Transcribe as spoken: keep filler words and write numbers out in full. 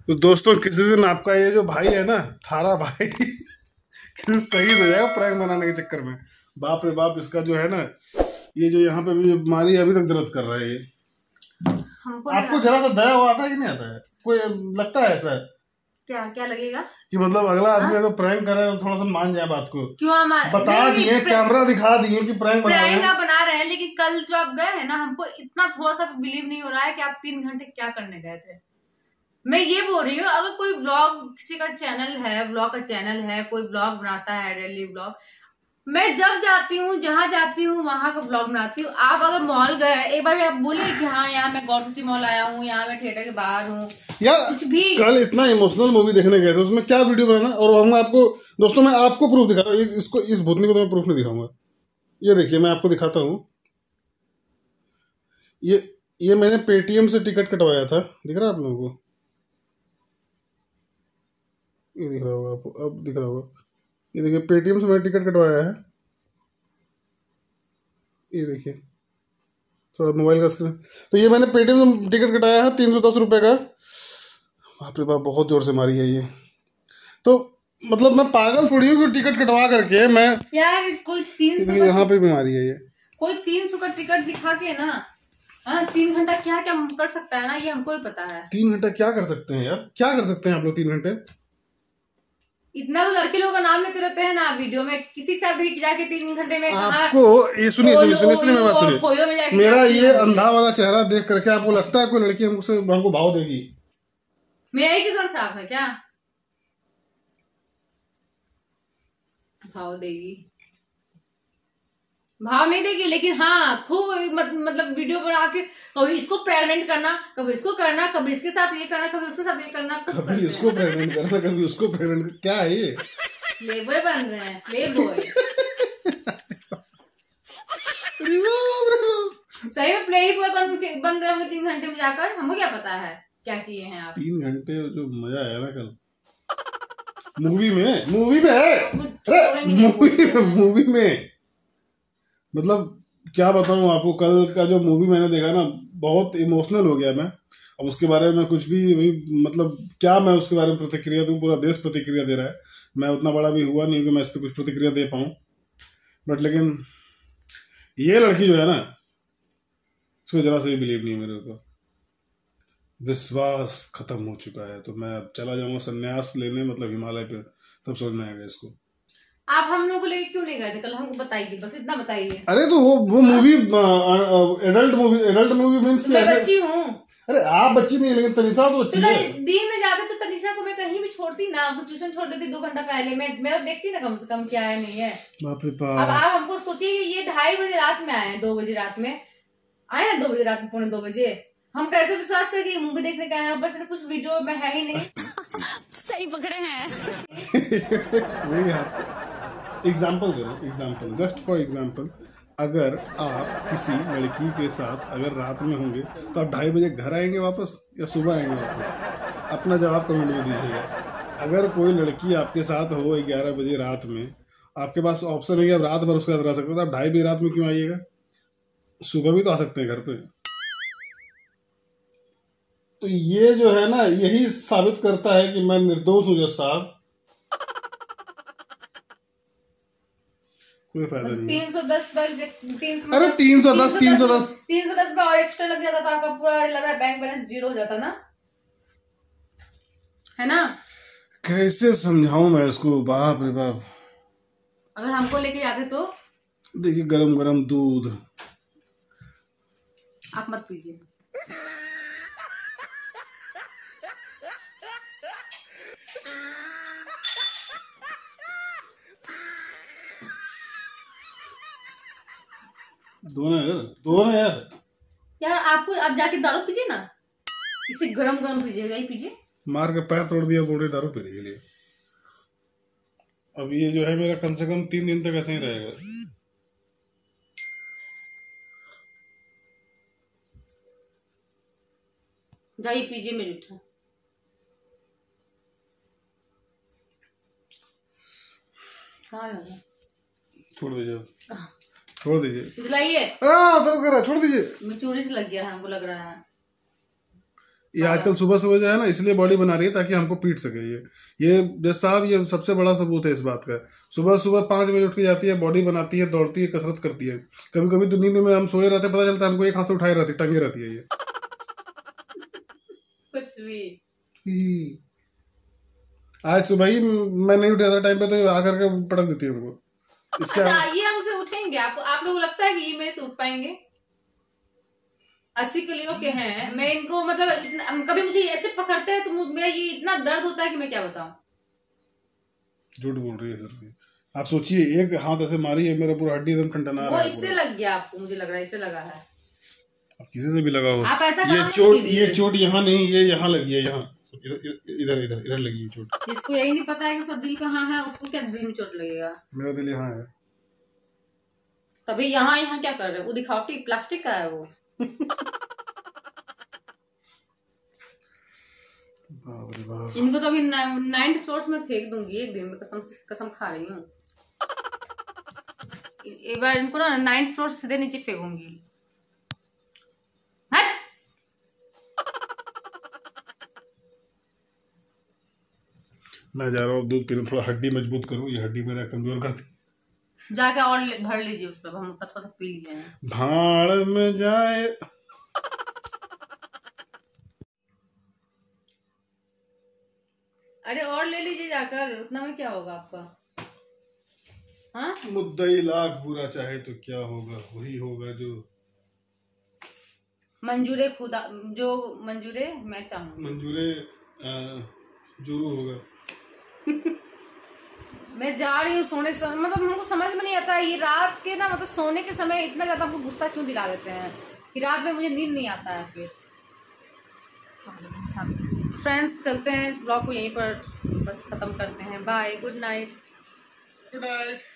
तो दोस्तों किसी दिन आपका ये जो भाई है ना, थारा भाई किसी शहीद हो जाएगा प्रैंक बनाने के चक्कर में। बाप रे बाप, इसका जो है ना, ये जो यहाँ पे भी बीमारी अभी तक दर्द कर रहा है ये। आपको जरा सा दया हुआ आता है कि नहीं आता है? कोई लगता है ऐसा? क्या क्या लगेगा कि मतलब अगला आदमी अगर प्रैंक करे तो थोड़ा सा मान जाए बात को। क्यों बता दिए, कैमरा दिखा दिए कि प्रैंक बना रहे हैं, बना रहे हैं। लेकिन कल जो आप गए हैं ना, हमको इतना थोड़ा सा बिलीव नहीं हो रहा है कि आप तीन घंटे क्या करने गए थे। मैं ये बोल रही हूँ, अगर कोई व्लॉग, किसी का चैनल है, व्लॉग का चैनल है, कोई व्लॉग बनाता है, डेली व्लॉग, मैं जब जाती हूँ, जहाँ जाती हूँ वहां का व्लॉग बनाती हूँ। आप अगर मॉल गए, एक बार आप बोले कि हाँ यहाँ मैं गौर सिटी मॉल आया हूँ, यहाँ मैं थिएटर के बाहर हूँ यार, कुछ भी। कल इतना इमोशनल मूवी देखने गए थे, उसमें क्या वीडियो बनाना। और हम आपको दोस्तों, मैं आपको प्रूफ दिखा रहा हूँ, इसको, इस भूतनी को तो मैं प्रूफ नहीं दिखाऊंगा। ये देखिए, मैं आपको दिखाता हूँ। ये ये मैंने पेटीएम से टिकट कटवाया था, दिख रहा है आप लोगों को? ये दिख रहा होगा आपको, अब दिख रहा होगा। ये देखिए, पेटीएम से मैंने टिकट कटवाया है। ये देखिए थोड़ा मोबाइल का स्क्रीन। तो ये मैंने पेटीएम से टिकट कटाया है, तीन सौ दस रुपये का। बाप रे बाप, बहुत जोर से मारी है ये। तो मतलब मैं पागल थोड़ी हूँ कि टिकट कटवा करके मैं यार, कोई तीन सौ यहाँ पे भी मारी है ये। कोई तीन सौ का टिकट दिखा के ना, हाँ, तीन घंटा क्या क्या कर सकता है ना, ये हमको भी पता है। तीन घंटा क्या कर सकते हैं यार, क्या कर सकते हैं आप लोग तीन घंटे? इतना तो लड़के लोगों का नाम लेते रहते हैं ना वीडियो में, किसी के साथ भी जाके तीन घंटे में आपको। ये सुनिए सुनिए सुनिए सुनिए मैं बात सुनिए, मेरा ये अंधा वाला चेहरा देख करके आपको लगता है कोई लड़की हमसे हमको भाव देगी? मेरा ही किस्मत खराब है क्या? भाव देगी? भाव नहीं देगी, लेकिन हाँ खूब मतलब वीडियो बना के कभी इसको प्रेग्नेंट करना, कभी इसको करना, कभी इसके साथ ये करना, कभी उसके साथ ये करना, कभी इसको प्रेग्नेंट करना, कभी उसको प्रेग्नेंट। क्या है ये? प्ले बॉय बन रहे हैं, प्ले बॉय। सही में प्ले ही बॉय बन बन रहे होंगे तीन घंटे में जाकर। हमको क्या पता है क्या किए हैं आप। तीन घंटे जो मजा आया ना कल मूवी में, मूवी में है, मूवी में मूवी में मतलब क्या बताऊं आपको, कल का जो मूवी मैंने देखा ना, बहुत इमोशनल हो गया मैं। अब उसके बारे में कुछ भी भी मतलब क्या मैं उसके बारे में प्रतिक्रिया दूं? पूरा देश प्रतिक्रिया दे रहा है, मैं उतना बड़ा भी हुआ नहीं कि मैं इस पर कुछ प्रतिक्रिया दे पाऊं। बट लेकिन ये लड़की जो है ना, उसको जरा से भी बिलीव नहीं है मेरे को। विश्वास खत्म हो चुका है, तो मैं अब चला जाऊंगा संन्यास लेने, मतलब हिमालय पे, तब समझ में आएगा इसको। आप हम लोग को लेके क्यों नहीं गए थे कल? हमको बताइए, बस इतना बताइए। अरे तो वो वो movie adult movie, adult movie means मैं बच्ची हूँ। अरे आप बच्ची नहीं, लेकिन तनिषा तो बच्ची है। दिन में जाते तो तनिषा को मैं कहीं भी छोड़ती ना, ट्यूशन छोड़ देती दो घंटा पहले, मैं मैं देखती ना कम से कम क्या है नहीं है। बाप रे बाप। अब आप हमको सोचिए, ये ढाई बजे रात में आए, दो बजे रात में आए ना, दो बजे रात में, पौने दो बजे। हम कैसे विश्वास करें मूवी देखने का है? ऊपर से कुछ वीडियो में है ही नहीं। सही पकड़े हैं। एग्जाम्पल दे रहा हूँ, एग्जाम्पल, जस्ट फॉर एग्जाम्पल। अगर आप किसी लड़की के साथ अगर रात में होंगे तो आप ढाई बजे घर आएंगे वापस या सुबह आएंगे वापस? अपना जवाब कमेंट में दीजिएगा। अगर कोई लड़की आपके साथ हो ग्यारह बजे रात में, आपके पास ऑप्शन है कि आप रात भर उसके साथ रह सकते हो, तो आप ढाई बजे रात में क्यों आइएगा? सुबह भी तो आ सकते हैं घर पे। तो ये जो है ना, यही साबित करता है कि मैं निर्दोष हूँ जज साहब। कोई फायदा नहीं। तीन सौ दस पर तीन सौ, अरे तीन सौ दस तीन सौ दस तीन सौ दस पे और एक्स्ट्रा लग जाता तो आपका पूरा लग रहा है बैंक बैलेंस जीरो हो जाता ना, है ना? कैसे समझाऊं मैं इसको, बाप रे बाप। अगर हमको लेके जाते तो देखिए, गरम गरम दूध आप मत पीजिए। दो ना यार, दो ना यार। यार आपको, आप जाके दारू पीजिए ना, इसे गरम गरम पीजिएगा, ही पीजिए। मार के पैर तोड़ दिया, बोल रहे दारू पीने के लिए। अब ये जो है मेरा कम से कम तीन दिन तक ऐसे ही रहेगा। जाइए पीजिए मेरे उठा। कहाँ लगा? छोड़ दीजिए, छोड़ दीजिए, दिलाइए। दर्द कर रहा है, छोड़ दीजिए। चोरी से लग गया है, हमको लग रहा है। ये आजकल सुबह सुबह जो है ना इसलिए बॉडी बना रही है ताकि हमको पीट सके। ये ये जज साहब ये सबसे बड़ा सबूत है इस बात का। सुबह सुबह पाँच बजे उठ के जाती है, बॉडी बनाती है, दौड़ती है, कसरत करती है। कभी कभी तो नींद में हम सोए रहते पता चलता है हमको एक हाथ से उठाए रहती, टंगे रहती है ये। कुछ भी आज सुबह ही मैं नहीं उठा था टाइम पे तो आकर के पटक देती है हमको। अच्छा, ये हमसे उठेंगे? आपको आप लोग लगता है कि ये मेरे से उठ पाएंगे? अस्सी किलो के हैं, मैं इनको मतलब कभी मुझे ऐसे पकड़ते हैं तो मेरा ये इतना दर्द होता है कि मैं क्या बताऊं। झूठ बोल रही है सर। आप सोचिए एक हाथ ऐसे मारी है, मेरा पूरा हड्डी एकदम टंटना रहा है। वो इससे लग गया आपको? मुझे लग रहा है इससे लगा है। किसी से भी लगा हो। आप ऐसा ये चोट ये चोट यहाँ नहीं, ये यहाँ लगी है, यहाँ इधर इधर इधर लगी है चोट। जिसको यही नहीं पता है कि उसका दिल कहाँ है, उसको क्या दिल में चोट लगेगा? मेरा दिल यहाँ है। तभी यहाँ यहाँ क्या कर रहे हो? वो दिखावटी प्लास्टिक का है वो। इनको तो अभी नाइन्थ फ्लोर में फेंक दूंगी एक दिन में, कसम कसम खा रही हूँ। एक बार इनको ना नाइन्थ फ्लोर सीधे नीचे फेंकूंगी। मैं जा रहा हूँ दूध पीने, थोड़ा हड्डी मजबूत करूँ, ये हड्डी मेरा कमजोर कर दी। जाके और भर लीजिए उस पर, हम थोड़ा सा पी लीजिए। भाड़ में जाए। अरे और ले लीजिए जाकर, उतना में क्या होगा आपका? हाँ, मुद्दई लाख बुरा चाहे तो क्या होगा, वही होगा जो मंजूरे खुदा, जो मंजूरे मैं चाहूँ, मंजूरे जुरू होगा। मैं जा रही हूँ सोने से, मतलब हमको समझ में नहीं आता ये रात के ना, मतलब सोने के समय इतना ज्यादा हमको गुस्सा क्यों दिला देते हैं कि रात में मुझे नींद नहीं आता है। फिर फ्रेंड्स चलते हैं, इस ब्लॉग को यहीं पर बस खत्म करते हैं। Bye, good night. Good night.